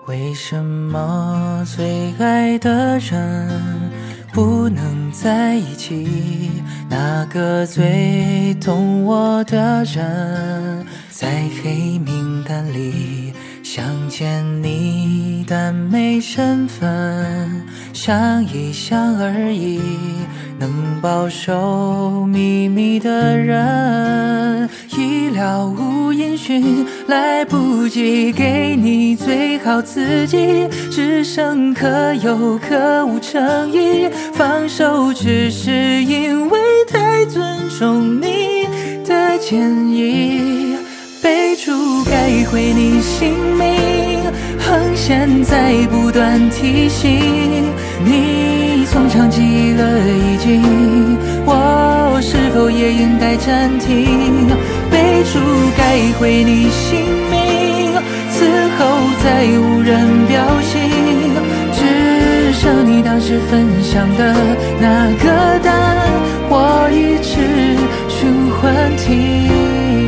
为什么最爱的人不能在一起？那个最懂我的人在黑名单里，想见你但没身份，想一想而已。能保守秘密的人已了无音讯，来不及给你最好自己，只剩可有可无诚意。放手只是因为太尊重你的建议，备注改回你姓名，横线在不断提醒你，从长计了已经，我是否也应该暂停？备注改回你姓名，此后再无人表情，只剩你当时分享的那个单，我一直循环听。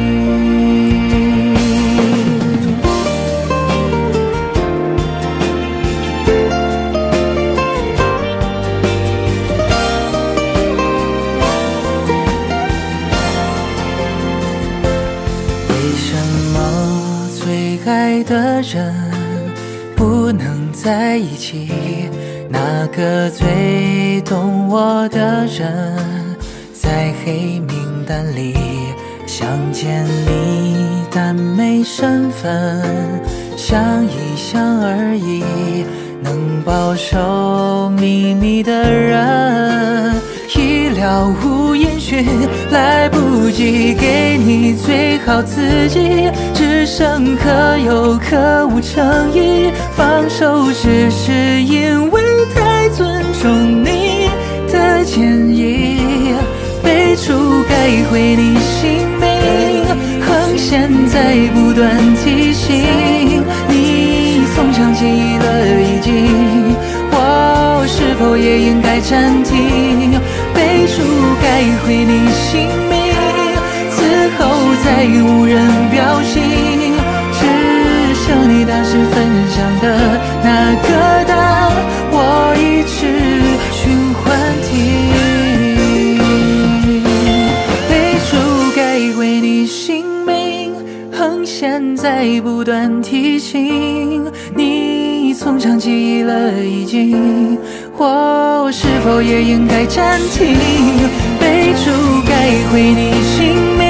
爱的人不能在一起，那个最懂我的人在黑名单里，想见你但没身份，想一想而已。能保守秘密的人已了无音讯，来不及给你最好自己，只剩可有可无诚意。放手只是因为太尊重你的建议，备注改回你姓名，横线在不断提醒你，从长计议了已经，我是否也应该暂停？备注改回你姓名，此后再无人表情，只剩你当时分享的那个单，我一直循环听。备注改回你姓名，横线在不断提醒你，从长计议了已经，我是否也应该暂停？备注改回你姓名，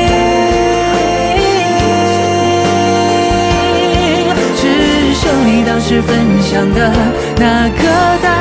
只剩你当时分享的那个单。